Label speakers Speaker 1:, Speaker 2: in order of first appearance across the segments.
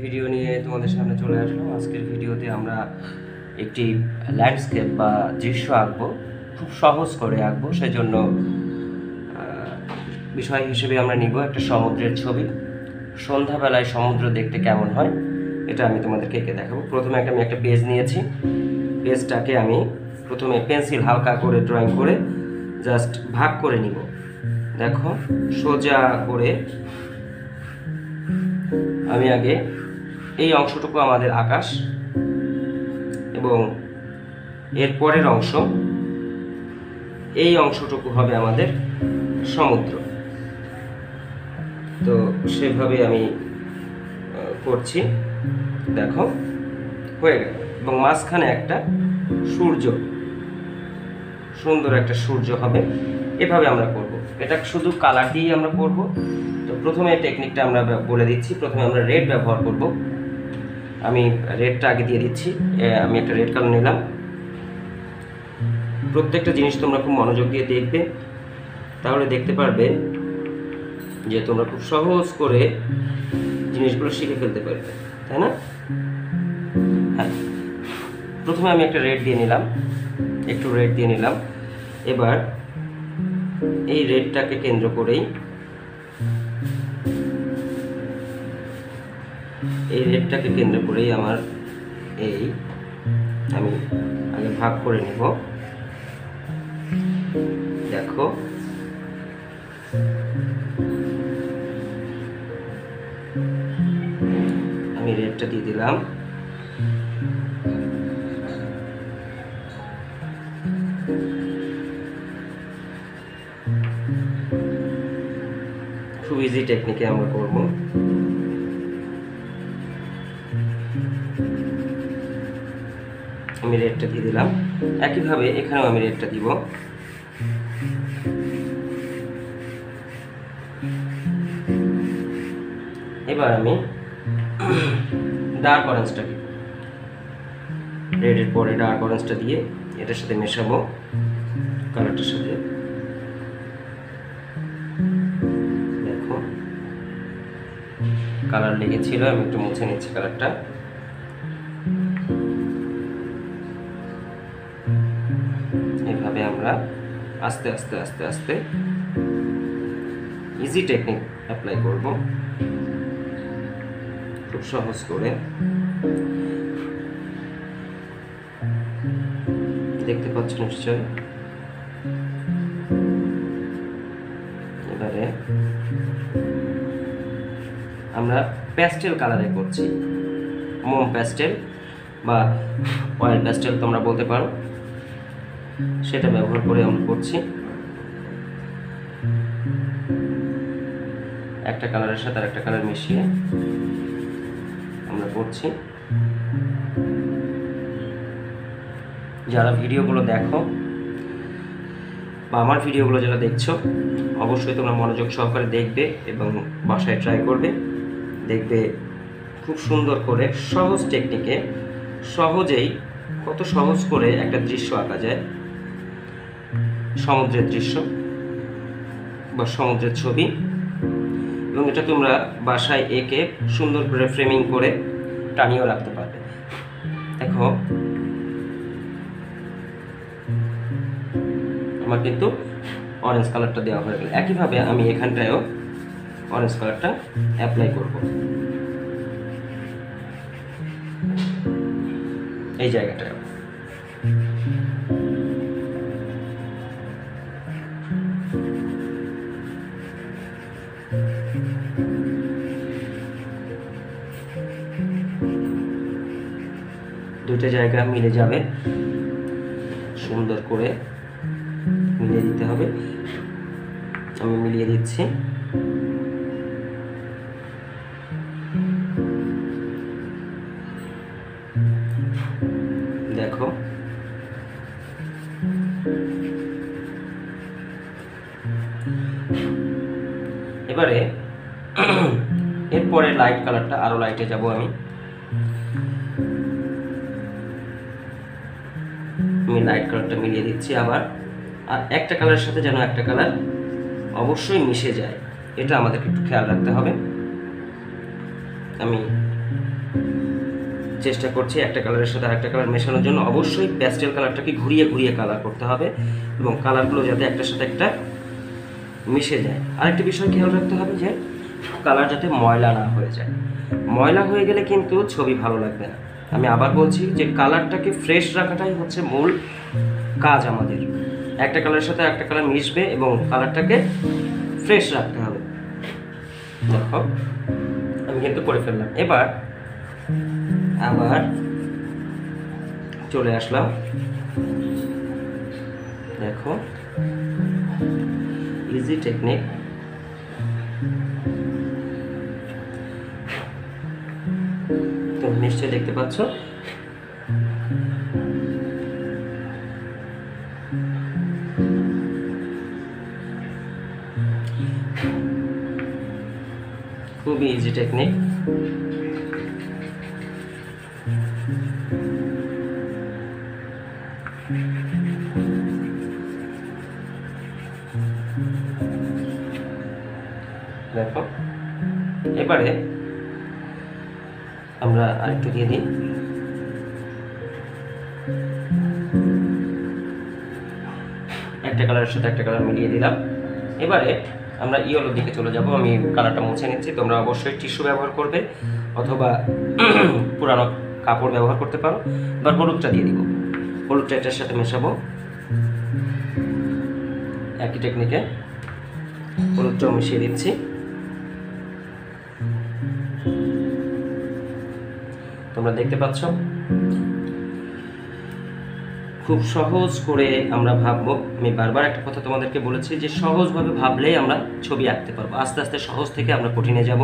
Speaker 1: Video নিয়ে তোমাদের সামনে চলে আসলাম। আজকের ভিডিওতে আমরা একটি ল্যান্ডস্কেপ বা দৃশ্য আঁকবো, খুব সহজ করে আঁকবো। সেজন্য বিষয় হিসেবে আমরা নিব একটা সমুদ্রের ছবি। সন্ধ্যাবেলায় সমুদ্র দেখতে কেমন হয় এটা আমি তোমাদেরকে এঁকে দেখাবো। প্রথমে আমি একটা পেজ নিয়েছি। পেজটাকে আমি প্রথমে পেন্সিল হালকা করে ড্রয়িং করে জাস্ট ভাগ করে নিব। দেখো, সোজা করে আমি আগে এই অংশটুকু আমাদের আকাশ এবং এর পরের অংশ, এই অংশটুকু হবে আমাদের সমুদ্র। তো সেভাবে আমি করছি। দেখো, হয়ে গেল। এবং মাঝখানে একটা সূর্য, সুন্দর একটা সূর্য হবে। এভাবে আমরা করব। এটা শুধু কালার দিয়েই আমরা করব। তো প্রথমে টেকনিকটা আমরা বলে দিচ্ছি। প্রথমে আমরা রেড ব্যবহার করব। আমি রেডটা আগে দিয়ে দিচ্ছি। আমি একটা রেড কালার নিলাম। প্রত্যেকটা জিনিস তোমরা খুব মনোযোগ দিয়ে দেখবে, তাহলে দেখতে পারবে যে তোমরা খুব সহজ করে জিনিসগুলো শিখে ফেলতে পারবে, তাই না? হ্যাঁ, প্রথমে আমি একটা রেড দিয়ে নিলাম, একটু রেড দিয়ে নিলাম। এবার এই রেডটাকে কেন্দ্র করেই আমার আমি আগে ভাগ করে নেব। দেখো, আমি রেডটা দিয়ে দিলাম। খুব ইজি টেকনিকে আমরা করব। আমি রেডটা দিয়ে দিলাম। একইভাবে এখানেও আমি রেডটা দিব। এবার আমি ডার্ক অরেঞ্জটা দিব। রেডের পরে ডার্ক অরেঞ্জটা দিয়ে এটার সাথে মেশাবো, কালারটার সাথে। দেখো, কালার লেগেছিল, আমি একটু মুছে নিচ্ছি কালারটা। এভাবে আমরা আস্তে আস্তে আস্তে আস্তে ইজি টেকনিক অ্যাপ্লাই করব, খুব সহজ করে। দেখতে পাচ্ছ নিশ্চয়। এবারে আমরা প্যাস্টেল কালারে করছি। মোম প্যাস্টেল বা অয়েল প্যাস্টেল তোমরা বলতে পারো, সেটা ব্যবহার করে আমরা করছি। একটা কালারের সাথে আর একটা কালার মিশিয়ে আমরা করছি। যারা ভিডিওগুলো দেখো বা আমার ভিডিওগুলো যারা দেখছো, অবশ্যই তোমরা মনোযোগ সহকারে দেখবে এবং বাসায় ট্রাই করবে। দেখবে খুব সুন্দর করে সহজ টেকনিকে সহজেই কত সহজ করে একটা দৃশ্য আঁকা যায়, সমুদ্রের দৃশ্য বা সমুদ্রের ছবি। এবং এটা তোমরা বাসায় এঁকে সুন্দর করে ফ্রেমিং করে টানিয়েও রাখতে পারবে। দেখো, আমার কিন্তু অরেঞ্জ কালারটা দেওয়া হয়ে গেল। একইভাবে আমি এখানটায়ও অরেঞ্জ কালারটা অ্যাপ্লাই করব, এই জায়গাটায়। দুটো জায়গা মিলে যাবে, সুন্দর করে মিলিয়ে দিতে হবে। আমি মিলিয়ে দিচ্ছি। দেখো, এবারে এরপরে লাইট কালারটা, আরো লাইটে যাব আমি। লাইট কালারটা মিলিয়ে দিচ্ছি আবার। আর একটা কালারের সাথে যেন একটা কালার অবশ্যই মিশে যায়, এটা আমাদেরকে একটু খেয়াল রাখতে হবে। আমি চেষ্টা করছি একটা কালারের সাথে আরেকটা কালার মেশানোর জন্য। অবশ্যই প্যাস্টেল কালারটাকে ঘুরিয়ে ঘুরিয়ে কালার করতে হবে এবং কালারগুলো যাতে একটার সাথে একটা মিশে যায়। আরেকটি বিষয় খেয়াল রাখতে হবে যে কালার যাতে ময়লা না হয়ে যায়। ময়লা হয়ে গেলে কিন্তু ছবি ভালো লাগবে না। আমি আবার বলছি যে কালারটাকে ফ্রেশ রাখাটাই হচ্ছে মূল কাজ আমাদের। একটা কালারের সাথে একটা কালার মিশবে এবং কালারটাকে ফ্রেশ রাখতে হবে। দেখো আমি কিন্তু করে ফেললাম। এবার আবার চলে আসলাম, দেখো ইজি টেকনিক। তুমি নিশ্চয়ই দেখতে পাচ্ছ খুবই ইজি টেকনিক। দেখো এবারে আমরা আরেকটু দিয়ে দিই। একটা কালারের সাথে একটা কালার মিলিয়ে দিলাম। এবারে আমরা ইয়েলোর দিকে চলে যাব। আমি কালারটা মুছে নিচ্ছি। তোমরা অবশ্যই টিস্যু ব্যবহার করবে অথবা পুরানো কাপড় ব্যবহার করতে পারো। এবার হলুদটা দিয়ে দিব। হলুদটা এটার সাথে মেশাবো একই টেকনিকে। হলুদটাও মিশিয়ে দিচ্ছি। তোমরা দেখতে পাচ্ছ খুব সহজ করে আমরা ভাববো। আমি বারবার একটা কথা তোমাদেরকে বলেছি যে সহজভাবে ভাবলেই আমরা ছবি আঁকতে পারবো। আস্তে আস্তে সহজ থেকে আমরা কঠিনে যাব।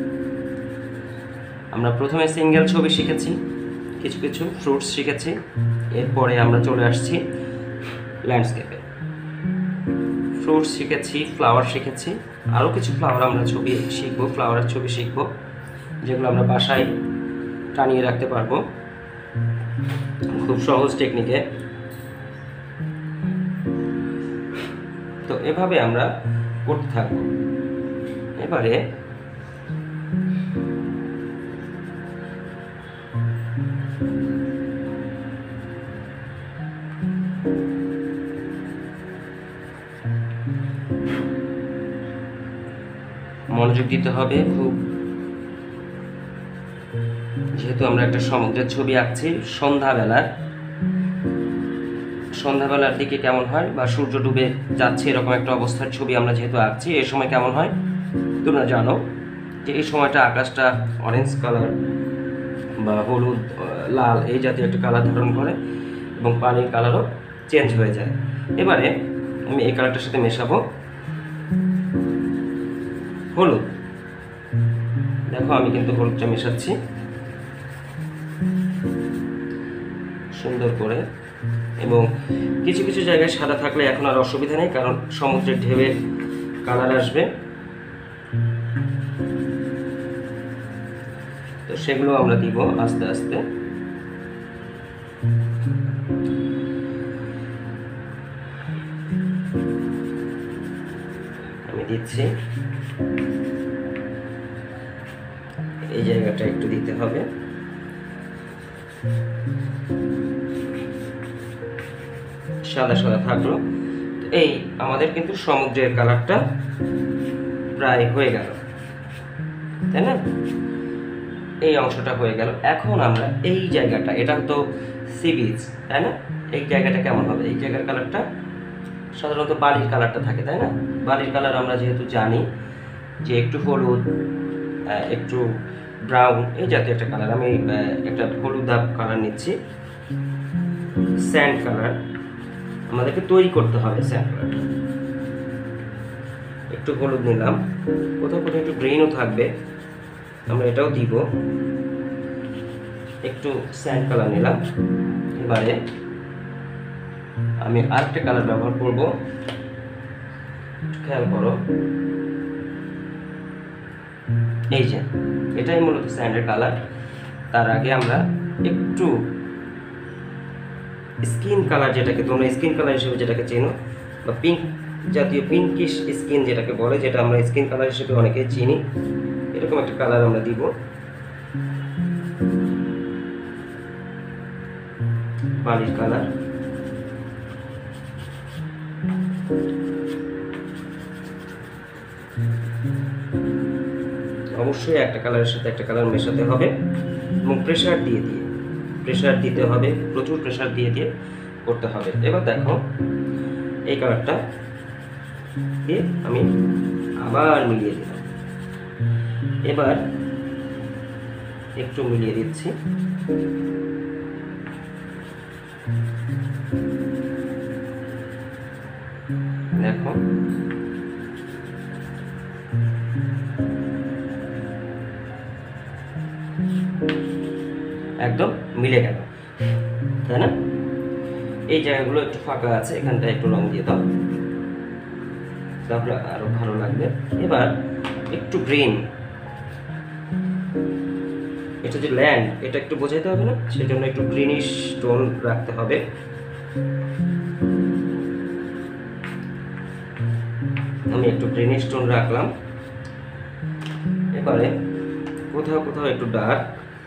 Speaker 1: আমরা প্রথমে সিঙ্গেল ছবি শিখেছি, কিছু কিছু ফ্রুটস শিখেছি, এরপরে আমরা চলে আসছি ল্যান্ডস্কেপে। ফ্রুটস শিখেছি, ফ্লাওয়ার শিখেছি, আরও কিছু ফ্লাওয়ার আমরা ছবি শিখবো, ফ্লাওয়ারের ছবি শিখবো যেগুলো আমরা বাসায় টানিয়ে রাখতে পারবো খুব সহজ টেকনিকে। তো এভাবে আমরা করতে থাকবো। এবারে মনোযোগ দিতে হবে খুব, যেহেতু আমরা একটা সমুদ্রের ছবি আঁকছি। সন্ধ্যাবেলার দিকে কেমন হয় বা সূর্য ডুবে যাচ্ছে এরকম একটা অবস্থার ছবি আমরা যেহেতু আঁকছি, এই সময় কেমন হয় তোমরা জানো যে এই সময়টা আকাশটা অরেঞ্জ কালার বা হলুদ, লাল এই জাতীয় একটা কালার ধারণ করে এবং পানির কালারও চেঞ্জ হয়ে যায়। এবারে আমি এই কালারটার সাথে মেশাবো হলুদ। দেখো আমি কিন্তু হলুদটা মেশাচ্ছি সুন্দর করে। এবং কিছু কিছু জায়গায় সাদা থাকলে এখন আর অসুবিধা নেই, কারণ সমুদ্রের ঢেউয়ের কালার আসবে, তো সেগুলো আমরা দিব আস্তে আস্তে। আমি দিচ্ছি, এই জায়গাটা একটু দিতে হবে। সাদা সাদা থাকলো। এই আমাদের কিন্তু সমুদ্রের কালারটা প্রায় হয়ে গেল, তাই না? এই অংশটা হয়ে গেল। এখন আমরা এই জায়গাটা, এটা তো সি বিচ, তাই না? এই জায়গাটা কেমন হবে? এই জায়গার কালারটা সাধারণত বালির কালারটা থাকে, তাই না? বালির কালার আমরা যেহেতু জানি যে একটু হলুদ, একটু ব্রাউন, এই জাতীয় একটা কালার। আমি একটা হলুদাভ কালার নিচ্ছি, স্যান্ড কালার। আমাদেরকে তৈরি করতে হবে স্যান্ড কালারটা। একটু হলুদ নিলাম, কোথাও কোথাও একটু গ্রিনও থাকবে, আমরা এটাও দিব। একটু স্যান্ড কালার নিলাম। এবারে আমি আরেকটা কালার ব্যবহার করব, খেয়াল করো। এই যে এটাই মূলত স্যান্ডের কালার। তার আগে আমরা একটু স্কিন কালার, যেটাকে তোমরা স্কিন কালার হিসেবে যেটাকে চেনো, বা পিঙ্ক জাতীয় পিঙ্কিশ স্কিন যেটাকে বলে, যেটা আমরা স্কিন কালার হিসেবে অনেকেই চিনি, এরকম একটা কালার আমরা দিব। বালির কালার। অবশ্যই একটা কালারের সাথে একটা কালার মেশাতে হবে এবং প্রেসার দিতে হবে, প্রচুর প্রেসার দিয়ে করতে হবে। এবার দেখো এই কালারটা দিয়ে আমি আবার মিলিয়ে দিলাম। এবার একটু মিলিয়ে দিচ্ছি। দেখো একদম মিলে গেল, তাই না? এই জায়গাগুলো একটু ফাঁকা আছে, এখানটা একটু রং দিয়ে দাও, তারপরে আরো ভালো লাগবে। এবার একটু গ্রিন, এটা যে ল্যান্ড, এটা একটু বোঝাইতে হবে না, সেজন্য একটু গ্রিনিশ টোন রাখতে হবে। আমি একটু গ্রিনিশ টোন রাখলাম। এবারে কোথাও কোথাও একটু ডার্ক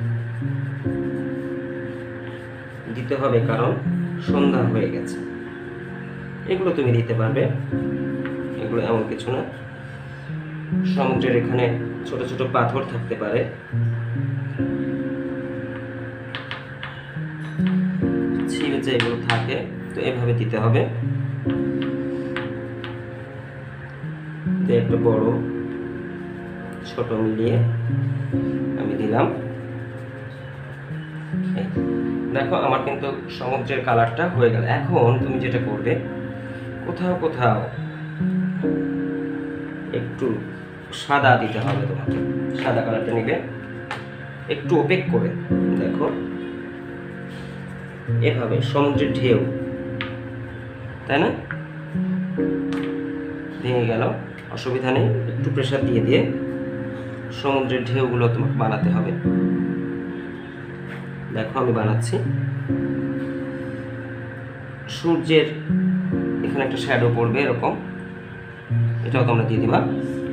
Speaker 1: দিতে হবে, কারণ সন্ধ্যা হয়ে গেছে। এগুলো তুমি দিতে পারবে, এগুলো এমন কিছু না। সমুদ্রের এখানে ছোট ছোট পাথর থাকতে পারে, ছিল যে এগুলো থাকে, তো এভাবে দিতে হবে। একটু বড় ছোট মিলিয়ে আমি দিলাম। দেখো আমার কিন্তু সমুদ্রের কালারটা হয়ে গেল। এখন তুমি যেটা করবে, কোথাও কোথাও একটু সাদা দিতে হবে তোমাকে। সাদা কালারটা নিবে একটু ওপেক করে, দেখো এভাবে সমুদ্রের ঢেউ, তাই না? ভেঙে গেল, অসুবিধা নেই। একটু প্রেসার দিয়ে সমুদ্রের ঢেউগুলো তোমাকে বানাতে হবে। দেখো আমি বানাচ্ছি। সূর্যের এখানে একটা শ্যাডো পড়বে এরকম, এটাও তোমরা দিয়ে দিবা।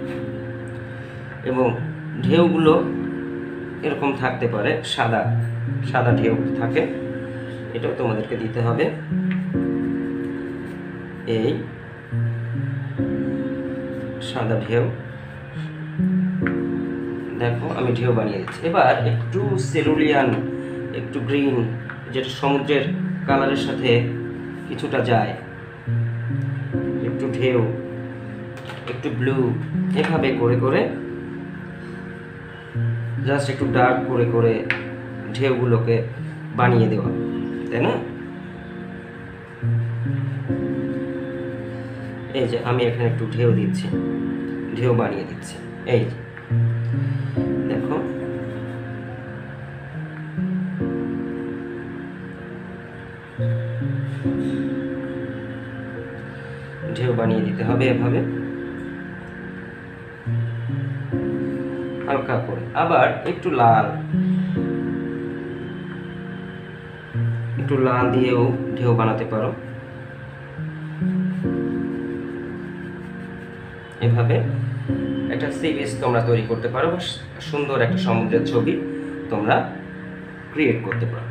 Speaker 1: এবং ঢেউগুলো এরকম থাকতে পারে, সাদা সাদা ঢেউ থাকে, এটাও তোমাদেরকে দিতে হবে। এই সাদা ঢেউ, দেখো আমি ঢেউ বানিয়ে দিচ্ছি। এবার একটু সেরুলিয়ান, একটু গ্রিন, যেটা সমুদ্রের কালারের সাথে কিছুটা যায়, একটু ঢেউ, একটু ব্লু, এভাবে করে করে জাস্ট একটু ডার্ক করে করে ঢেউগুলোকে বানিয়ে দেওয়া, তাই না? এই যে আমি এখানে একটু ঢেউ দিচ্ছি, ঢেউ বানিয়ে দিচ্ছি। এই দেখো ঢেউ বানিয়ে দিতে হবে এভাবে হালকা করে। আবার একটু লাল দিয়েও ঢেউ বানাতে পারো। এভাবে একটা সি বিচ তোমরা তৈরি করতে পারো, বা সুন্দর একটা সমুদ্রের ছবি তোমরা ক্রিয়েট করতে পারো।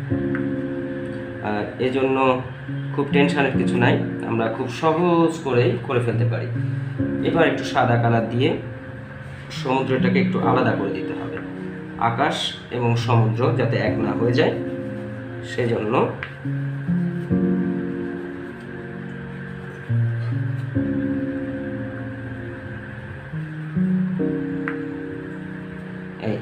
Speaker 1: আর এজন্য খুব টেনশনের কিছু নাই, আমরা খুব সহজ করেই করে ফেলতে পারি। এবার একটু সাদা কালার দিয়ে সমুদ্রটাকে একটু আলাদা করে দিতে হবে, আকাশ এবং সমুদ্র যাতে এক না হয়ে যায়, সেজন্য এই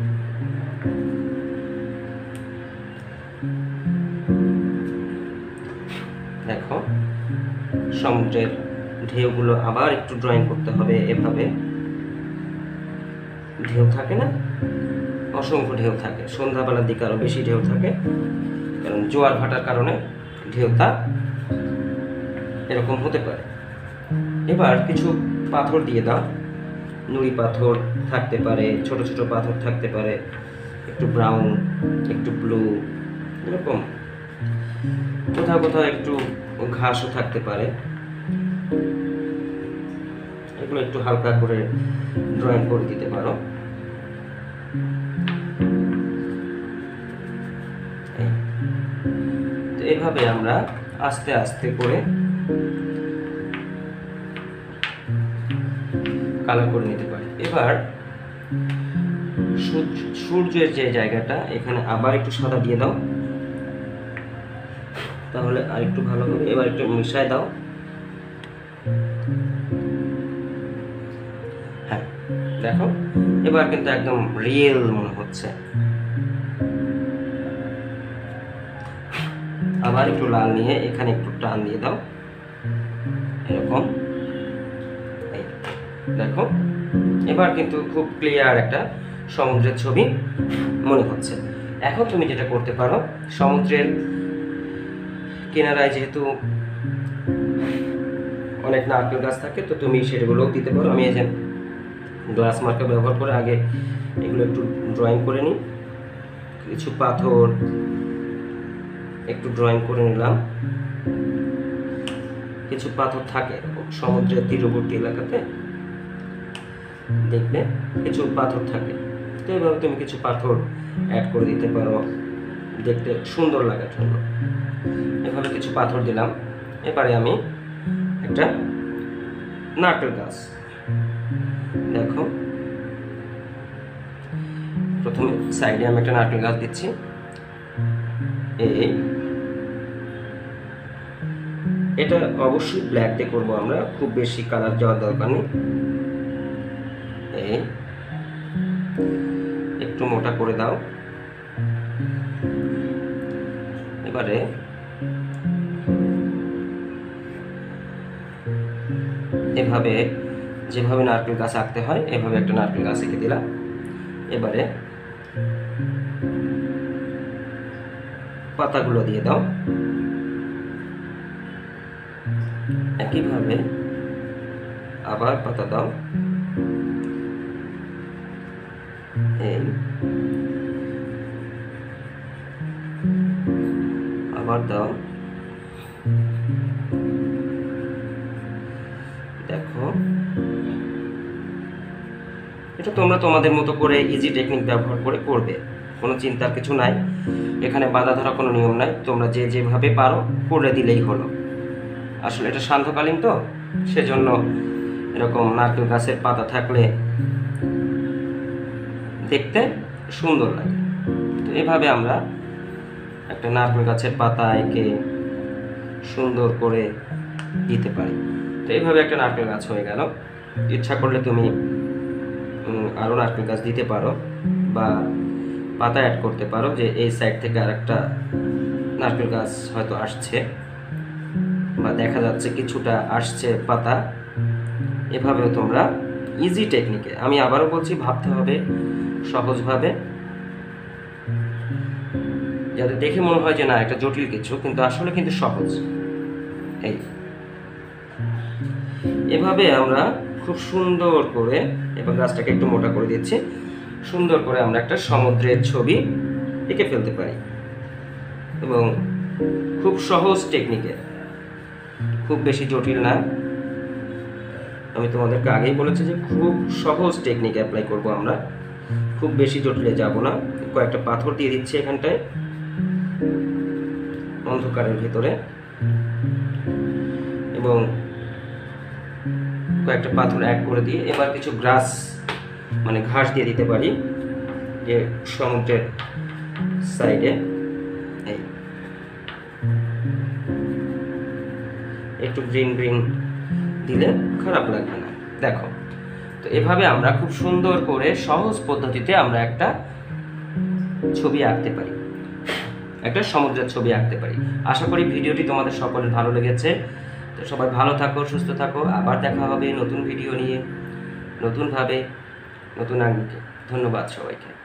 Speaker 1: দেখো সমুদ্রের ঢেউগুলো আবার একটু ড্রয়িং করতে হবে। এভাবে ঢেউ থাকে না, অসংখ্য ঢেউ থাকে, সন্ধ্যাবেলার দিকে আরো বেশি ঢেউ থাকে, কারণ জোয়ার ভাটার কারণে ঢেউটা এরকম হতে পারে। এবার কিছু পাথর দিয়ে দাও, নুড়ি পাথর থাকতে পারে, ছোট ছোট পাথর থাকতে পারে, একটু ব্রাউন, একটু ব্লু, এরকম কোথাও কোথাও একটু ঘাসও থাকতে পারে। এগুলো একটু হালকা করে ড্রয়িং করে দিতে পারো। এভাবে আমরা আস্তে আস্তে করে কালার করে নিতে পারি। এবার সূর্যের যে জায়গাটা, এখানে আবার একটু সাদা দিয়ে দাও, তাহলে আর একটু ভালো হবে। এবার একটু মিশায় দাও। হ্যাঁ, দেখো এবার কিন্তু একদম রিয়েল মনে হচ্ছে। আবার একটু লাল নিয়ে এখানে একটু টান দিয়ে দাও, এরকম। দেখো এবার কিন্তু খুব ক্লিয়ার একটা সমুদ্রের ছবি মনে হচ্ছে। এখন তুমি যেটা করতে পারো, সমুদ্রের কিনারায় যেহেতু অনেক নারকেল গাছ থাকে, তো তুমি সেগুলোও দিতে পারো। আমি এই যে গ্লাস মার্কার ব্যবহার করে আগে এগুলো একটু ড্রয়িং করে নিই। কিছু পাথর একটু ড্রয়িং করে নিলাম। কিছু পাথর থাকে সমুদ্রের তীরবর্তী এলাকাতে, দেখবে কিছু পাথর থাকে, তো এভাবে তুমি কিছু পাথর অ্যাড করে দিতে পারো দেখতে সুন্দর লাগার জন্য। এভাবে কিছু পাথর দিলাম। এবারে আমি একটা নারকেল গাছ, দেখো প্রথমে সাইডে আমি একটা নারকেল গাছ দিচ্ছি। এটা অবশ্যই ব্ল্যাক দিয়ে করবো আমরা, খুব বেশি কালার যাওয়ার দরকার নেই। একটু মোটা করে দাও। এবারে এভাবে যেভাবে নারকেল গাছ আঁকতে হয়, এভাবে একটা নারকেল গাছ এঁকে দিলাম। এবারে পাতাগুলো দিয়ে দাও, একইভাবে আবার পাতা দাও। আবার দাও। দেখো এটা তোমরা তোমাদের মতো করে ইজি টেকনিক ব্যবহার করে করবে, কোনো চিন্তার কিছু নাই। এখানে বাধা ধরা কোনো নিয়ম নাই, তোমরা যে যেভাবে পারো করে দিলেই হলো। আসলে এটা সান্ধ্যকালীন তো, সেজন্য এরকম নারকেল গাছের পাতা থাকলে দেখতে সুন্দর লাগে। তো এভাবে আমরা একটা নারকেল গাছের পাতা এঁকে সুন্দর করে দিতে পারি। তো এইভাবে একটা নারকেল গাছ হয়ে গেল। ইচ্ছা করলে তুমি আরও নারকেল গাছ দিতে পারো বা পাতা অ্যাড করতে পারো, যে এই সাইড থেকে আরেকটা নারকেল গাছ হয়তো আসছে বা দেখা যাচ্ছে কিছুটা আসছে পাতা। এভাবেও তোমরা ইজি টেকনিকে, আমি আবারও বলছি, ভাবতে হবে সহজভাবে, যাতে দেখে মনে হয় যে না একটা জটিল কিছু, কিন্তু আসলে কিন্তু সহজ। এভাবে আমরা খুব সুন্দর করে, এবার গাছটাকে একটু মোটা করে দিচ্ছি, সুন্দর করে আমরা একটা সমুদ্রের ছবি এঁকে ফেলতে পারি। এবং খুব সহজ টেকনিকে, খুব বেশি জটিল না। আমি তোমাদেরকে আগেই বলেছি যে খুব সহজ টেকনিক অ্যাপ্লাই করব আমরা, খুব বেশি জটিলে যাব না। কয়েকটা পাথর দিয়ে দিচ্ছি এখানটায় অন্ধকারের ভিতরে, এবং কয়েকটা পাথর অ্যাড করে দিয়ে এবার কিছু গ্রাস মানে ঘাস দিয়ে দিতে পারি যে সমুদ্রের সাইডে। একটু গ্রিন গ্রিন দিলে খারাপ লাগবে না। দেখো, তো এভাবে আমরা খুব সুন্দর করে সহজ পদ্ধতিতে আমরা একটা ছবি আঁকতে পারি, একটা সমুদ্রের ছবি আঁকতে পারি। আশা করি ভিডিওটি তোমাদের সকলের ভালো লেগেছে। তো সবাই ভালো থাকো, সুস্থ থাকো। আবার দেখা হবে নতুন ভিডিও নিয়ে, নতুনভাবে, নতুন আঙ্গিকে। ধন্যবাদ সবাইকে।